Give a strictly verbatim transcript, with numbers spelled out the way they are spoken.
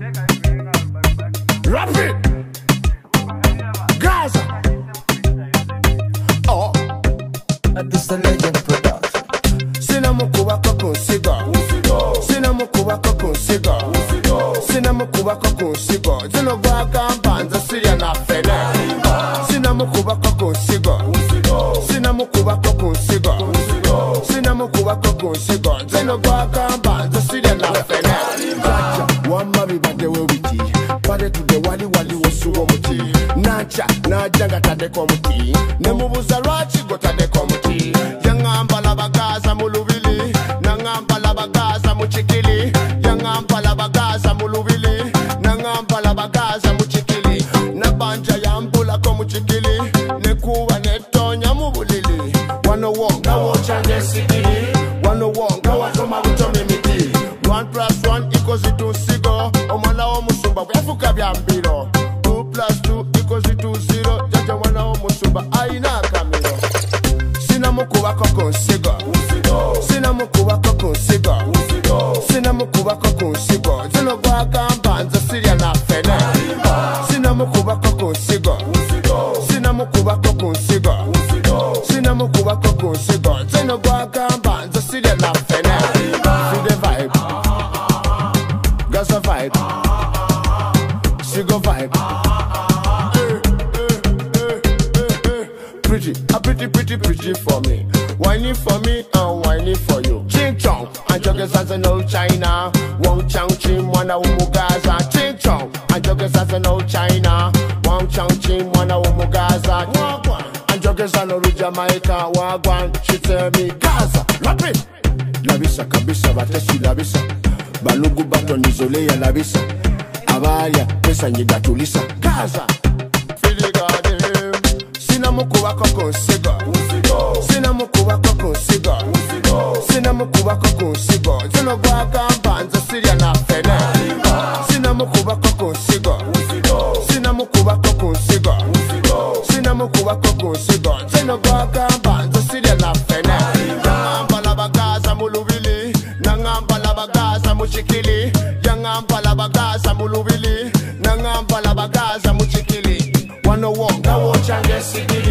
Rap it. Gaza. Oh. And this the legend production. Sinamukuba koko siga. Sinamukuba koko siga. Sinamukuba koko siga. Zino gwaka mbanza siria na fene. Sinamukuba koko siga. Sinamukuba koko siga. Sinamukuba koko siga. Zino gwaka mbanza siria na fene. Wamba bibade we witi. Pare to the wali wali wosuwo muti. Nacha naja gatade ko muti. Nemubuza rachi gotade ko muti. Yangamba bagaza mulubili. Nangamba bagaza muchikili. Yangamba bagaza mulubili. Nangamba bagaza muchikili. Nabanja yambula ko muchikili. Nekuwa netonya mubulili. Wano wonga wochanje sikili. Wano wonga watoma butomi miti. One plus one equals to sigo. Omwana omusumba byafuka byambiro. Two plus two equals to zero. Jaja wana omusumba aina kamiro. Sinamukuba koko sigo. Sinamukuba koko sigo. Sinamukuba koko sigo. Zino gwaka mbanza siria na fene. Sinamukuba koko sigo. Sinamukuba koko sigo. Sinamukuba koko sigo. Zino gwaka mbanza siria na fene. See the vibe. Gaza vibe. Sigo vibe. Pretty, a pretty, pretty, pretty for me. Whining for me and whining for you. Ching chong, and joggers as an old China. Wong chang ching, wana umugaza. Ching chong, and joggers as an old China. Wong chang ching, wana umugaza. And joggers an old Jamaica. Wagwan, she tell me Gaza, rap it. Labisa kabisa, batesi labisa. Balugu bato nizole ya labisa. Abaya, pesa nyiga tulisa. Gaza, fili gade. Sinamukuba koko siga. Sinamukuba koko siga. Sinamukuba koko siga. Zino gwaka mbanza siria na fene. Sinamukuba koko siga. Sinamukuba koko siga. Sinamukuba koko siga. Zino gwaka mbanza siria na fene. Nangamba labagaza mulubili. Nangamba labagaza muchikili. Yangamba labagaza mulubili. Nangamba labagaza muchikili. Wano wonga wochange sigi.